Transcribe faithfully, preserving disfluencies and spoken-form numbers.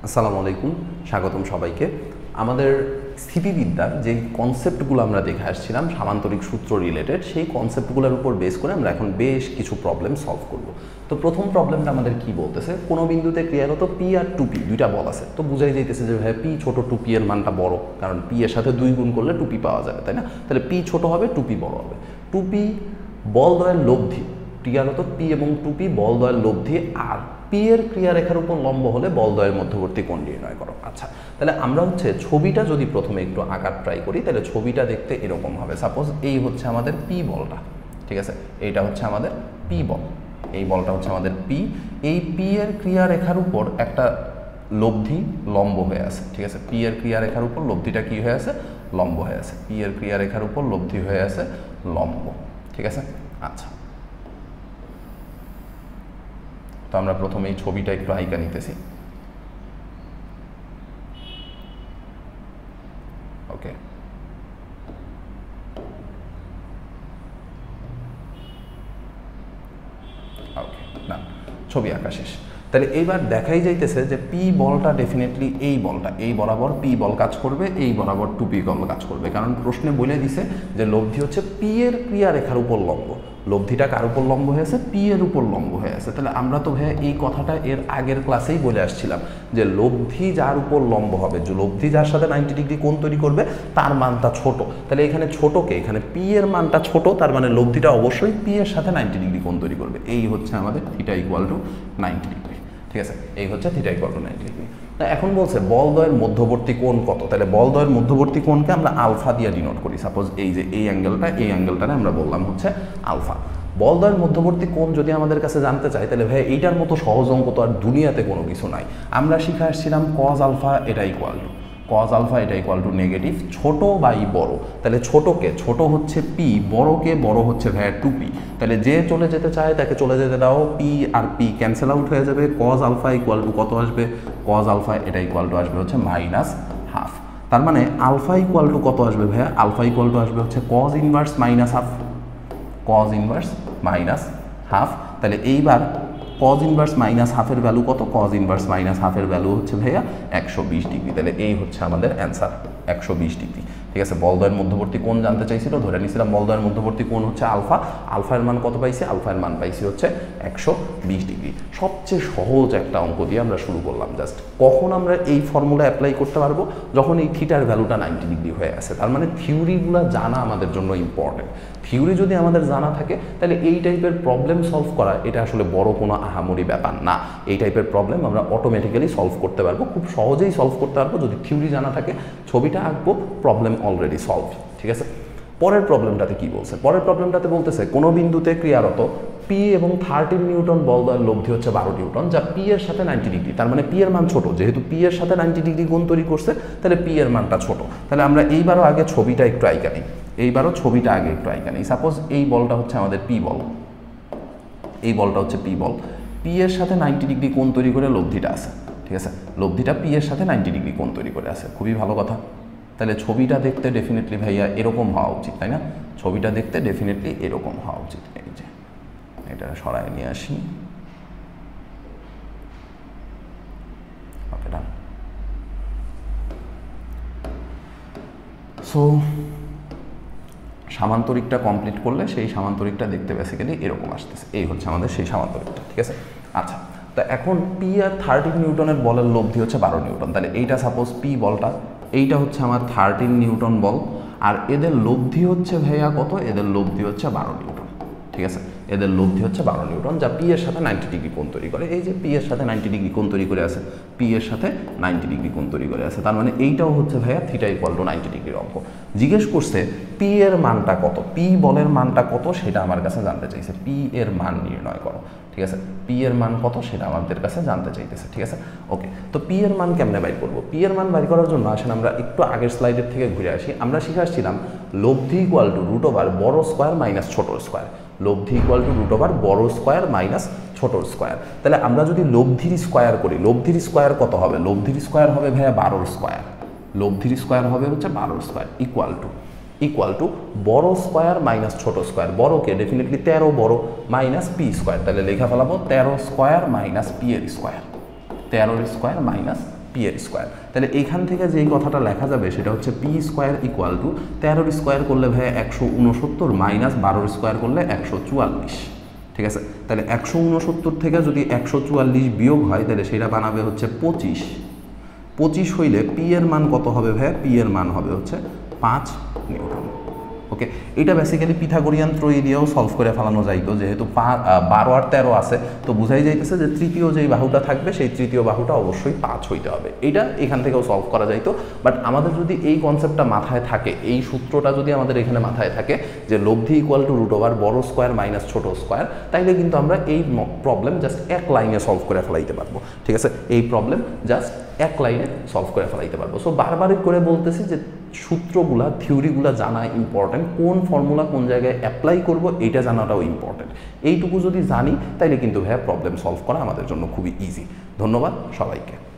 আসসালামু আলাইকুম, স্বাগতম সবাইকে। আমাদের স্থিতিবিদ্যার যে কনসেপ্টগুলো আমরা দেখে আসছিলাম সামান্তরিক সূত্র রিলেটেড, সেই কনসেপ্টগুলোর উপর বেস করে আমরা এখন বেশ কিছু প্রবলেম সলভ করব। তো প্রথম প্রবলেমটা আমাদের কি বলতেছে, কোনো বিন্দুতে ক্রিয়ারত পি আর টু পি দুইটা বল আছে। তো বুঝাই যাইতেছে যে ভাই পি ছোট, টু পি এর মানটা বড়, কারণ পি এর সাথে দুই গুণ করলে টু পি পাওয়া যাবে, তাই না? তাহলে পি ছোট হবে, টু পি বড় হবে। টু পি বলদ্বয়ের লব্ধি, ক্রিয়ারত পি এবং টু পি বলদ্বয়ের লব্ধি, আর পি এর ক্রিয়ারেখার উপর লম্ব হলে বলদ্বয়ের মধ্যবর্তী কোণ নির্ণয় করো। আচ্ছা, তাহলে আমরা হচ্ছে ছবিটা যদি প্রথমে একটু আঁকার ট্রাই করি, তাহলে ছবিটা দেখতে এরকম হবে। সাপোজ এই হচ্ছে আমাদের পি বলটা, ঠিক আছে? এইটা হচ্ছে আমাদের পি বল, এই বলটা হচ্ছে আমাদের পি। এই পি এর ক্রিয়ারেখার উপর একটা লব্ধি লম্ব হয়ে আছে, ঠিক আছে? পি এর ক্রিয়ারেখার উপর লব্ধিটা কি হয়ে আছে? লম্ব হয়ে আছে। পি এর ক্রিয়ারেখার উপর লব্ধি হয়ে আছে লম্ব, ঠিক আছে? আচ্ছা, তো আমরা প্রথমে এই ছবিটা একটু আইকা নিতেছি। ওকে, ওকে, না, ছবি আঁকা শেষ। তাহলে এইবার দেখাই যাইতেছে যে পি বলটা ডেফিনেটলি এই বলটা এই বরাবর পি বল কাজ করবে, এই বরাবর টু পি বল কাজ করবে, কারণ প্রশ্নে বলে দিছে যে লব্ধি হচ্ছে পি এর ক্রিয়ারেখার উপর লম্ব। লব্ধিটা কার উপর লম্ব হয়েছে? পি এর উপর লম্ব হয়ে আছে। তাহলে আমরা তো ভাইয়া এই কথাটা এর আগের ক্লাসেই বলে আসছিলাম যে লব্ধি যার উপর লম্ব হবে, যে লব্ধি যার সাথে নাইনটি ডিগ্রি কোণ তৈরি করবে তার মানটা ছোট। তাহলে এখানে ছোটকে, এখানে পি এর মানটা ছোট, তার মানে লব্ধিটা অবশ্যই পি এর সাথে নাইনটি ডিগ্রি কোণ তৈরি করবে। এই হচ্ছে আমাদের theta equal to ninety degree, ঠিক আছে? এই হচ্ছে theta equal to ninety degree. তা এখন বলছে বলদ্বয়ের মধ্যবর্তী কোণ কত? তাহলে বলদ্বয়ের মধ্যবর্তী কোণকে আমরা আলফা দিয়ে ডিনোট করি। সাপোজ এই যে এই অ্যাঙ্গেলটা, এই অ্যাঙ্গেলটারে আমরা বললাম হচ্ছে আলফা। বলদ্বয়ের মধ্যবর্তী কোণ যদি আমাদের কাছে জানতে চাই, তাহলে ভাই এইটার মতো সহজ অঙ্ক তো আর দুনিয়াতে কোনো কিছু নাই। আমরা শিখে আসছিলাম কজ আলফা এটা ইকুয়াল টু কজ আলফা এটা ইকুয়াল টু নেগেটিভ ছোট বাই বড়। তাহলে ছোটকে ছোট হচ্ছে পি, বড়কে বড় হচ্ছে ভাইয়া টু পি। তাহলে যে চলে যেতে চায় তাকে চলে যেতে দাও, P R P cancel out হয়ে যাবে। কজ আলফা ইকুয়াল টু কত আসবে? কজ আলফা এটা ইকুয়াল টু আসবে হচ্ছে মাইনাস হাফ। তার মানে আলফা ইকুয়াল টু কত আসবে ভাইয়া? আলফা ইকুয়াল টু আসবে হচ্ছে cos inverse minus half, cos inverse minus half. তাহলে এইবার কজ ইনভার্স মাইনাস হাফের ভ্যালু কত? কজ ইনভার্স মাইনাস হাফের ভ্যালু হচ্ছে ভাইয়া একশো বিশ ডিগ্রি। তাহলে এই হচ্ছে আমাদের অ্যান্সার, একশো বিশ ডিগ্রি, ঠিক আছে? বলদ্বয়ের মধ্যবর্তী কোণ জানতে চাইছিল, ধরে নিয়েছিলাম বলদ্বয়ের মধ্যবর্তী কোণ হচ্ছে আলফা। আলফার মান কত পাইছি? আলফার মান পাইছি হচ্ছে একশো বিশ ডিগ্রি। সবচেয়ে সহজ একটা অঙ্ক দিয়ে আমরা শুরু করলাম। জাস্ট কখন আমরা এই ফর্মুলা অ্যাপ্লাই করতে পারবো? যখন এই থিটার ভ্যালুটা নাইনটি ডিগ্রি হয়ে আছে। তার মানে থিওরিগুলো জানা আমাদের জন্য ইম্পর্টেন্ট। থিওরি যদি আমাদের জানা থাকে, তাহলে এই টাইপের প্রবলেম সলভ করা এটা আসলে বড় কোনো আহামরি ব্যাপার না। এই টাইপের প্রবলেম আমরা অটোমেটিক্যালি সলভ করতে পারবো, খুব সহজেই সলভ করতে পারবো যদি থিওরি জানা থাকে। ছবিটা আঁকবো, প্রবলেম অলরেডি সলভ, ঠিক আছে? পরের প্রবলেমটাতে কি বলছে? পরের প্রবলেমটাতে বলতেছে কোনো বিন্দুতে ক্রিয়ারত পি এবং থার্টিন নিউটন বলদ্বয়ের লব্ধি হচ্ছে বারো নিউটন, যা পি এর সাথে নাইনটি ডিগ্রি। তার মানে পি এর মান ছোট, যেহেতু পি এর সাথে নাইনটি ডিগ্রি কোণ তৈরি করছে, তাহলে পি এর মানটা ছোট। তাহলে আমরা এইবারও আগে ছবিটা একটু আইকা নিই, এইবারও ছবিটা আগে একটু আইকা নিই। সাপোজ এই বলটা হচ্ছে আমাদের পি বল, এই বলটা হচ্ছে পি বল। পি এর সাথে নাইনটি ডিগ্রি কোণ তৈরি করে লব্ধিটা আছে, ঠিক আছে? লব্ধিটা পি এর সাথে নাইনটি ডিগ্রি কোণ তৈরি করে আছে, খুবই ভালো কথা। তাহলে ছবিটা দেখতে ডেফিনেটলি ভাইয়া এরকম হওয়া উচিত, তাই না? ছবিটা দেখতে ডেফিনেটলি এরকম হওয়া উচিত। এই যে এটা সরায় নিয়ে আসি, ওকে, ডান। সো সামান্তরিকটা কমপ্লিট করলে সেই সামান্তরিকটা দেখতে বেসিক্যালি এরকম আসতেছে। এই হচ্ছে আমাদের সেই সামান্তরিকটা, ঠিক আছে? আচ্ছা, তো এখন পি আর থার্টিন নিউটনের বলের লব্ধি হচ্ছে বারো নিউটন। তাহলে এইটা সাপোজ পি বলটা, এইটা হচ্ছে আমার থার্টিন নিউটন বল, আর এদের লব্ধি হচ্ছে ভাইয়া কত? এদের লব্ধি হচ্ছে বারো নিউটন, ঠিক আছে? এদের লব্ধি হচ্ছে বারো নিউটন, যা পি এর সাথে নাইনটি ডিগ্রি কোণ তৈরি করে। এই যে পি এর সাথে নাইনটি ডিগ্রি কোণ তৈরি করে আছে, পি এর সাথে নাইনটি ডিগ্রি কোণ তৈরি করে আছে। তার মানে এইটাও হচ্ছে ভাইয়া থিটা ইকুয়াল টু নাইনটি ডিগ্রির অঙ্ক। জিজ্ঞেস করছে পি এর মানটা কত, পি বলের মানটা কত সেটা আমার কাছে জানতে চাইছে। পি এর মান নির্ণয় করো, ঠিক আছে? পি এর মান কত সেটা আমাদের কাছে জানতে চাইতেছে, ঠিক আছে? ওকে, তো পি এর মান কেমনে বাইর করবো? পি এর মান বাইর করার জন্য আসেন আমরা একটু আগের স্লাইডের থেকে ঘুরে আসি। আমরা শিখে আসছিলাম লব্ধি ইকুয়াল টু রুট ওভার বড় স্কোয়ার মাইনাস ছোট স্কোয়ার। লব্ধি ইকুয়াল টু রুট ওভার বড় স্কোয়ার মাইনাস ছোট স্কোয়ার। তাহলে আমরা যদি লব্ধির স্কোয়ার করি, লব্ধির স্কোয়ার কত হবে? লব্ধির স্কোয়ার হবে ভাইয়া বারোর স্কোয়ার। লব্ধির স্কোয়ার হবে হচ্ছে বারোর square equal to equal to বড় স্কোয়ার মাইনাস ছোট স্কোয়ার। বড়কে ডেফিনেটলি তেরো বড় মাইনাস পি স্কোয়ার। তাহলে লেখা ফেলাবো তেরো স্কোয়ার মাইনাস পি এর স্কোয়ার, তেরোর স্কোয়ার মাইনাস পি এর স্কোয়ার। তাহলে এইখান থেকে যেই কথাটা লেখা যাবে সেটা হচ্ছে পি স্কোয়ার ইকুয়াল টু তেরোর স্কোয়ার করলে ভাই একশো উনসত্তর মাইনাস বারোর স্কোয়ার করলে একশো চুয়াল্লিশ। ঠিক আছে, তাহলে একশো উনসত্তর থেকে যদি একশো চুয়াল্লিশ বিয়োগ হয় তাহলে সেটা বানাবে হচ্ছে পঁচিশ। পঁচিশ হইলে পি এর মান কত হবে ভাই? পি এর মান হবে হচ্ছে পাঁচ নিউটন। ওকে, এটা বেসিক্যালি পিথাগোরিয়ান ত্রয়ী দিয়েও সলভ করে ফেলানো যাইতো, যেহেতু বারো আর তেরো আছে তো বুঝাই যাইতেছে যে তৃতীয় যেই বাহুটা থাকবে সেই তৃতীয় বাহুটা অবশ্যই পাঁচ হইতে হবে। এটা এখান থেকেও সলভ করা যাইতো, বাট আমাদের যদি এই কনসেপ্টটা মাথায় থাকে, এই সূত্রটা যদি আমাদের এখানে মাথায় থাকে যে লব্ধি ইকুয়াল টু রুট ওভার বড় স্কোয়ার মাইনাস ছোট স্কোয়ার, তাইলে কিন্তু আমরা এই প্রবলেম জাস্ট এক লাইনে সলভ করে ফেলাইতে পারবো। ঠিক আছে, এই প্রবলেম জাস্ট এক লাইনে সলভ করে ফেলাইতে পারবো। সো বারবারই করে বলতেছি যে সূত্রগুলা থিওরিগুলা জানা ইম্পর্টেন্ট, কোন ফর্মুলা কোন জায়গায় অ্যাপ্লাই করব এইটা জানাটাও ইম্পর্টেন্ট। এইটুকু যদি জানি তাইলে কিন্তু ভাইয়া প্রবলেম সলভ করা আমাদের জন্য খুবই ইজি। ধন্যবাদ সবাইকে।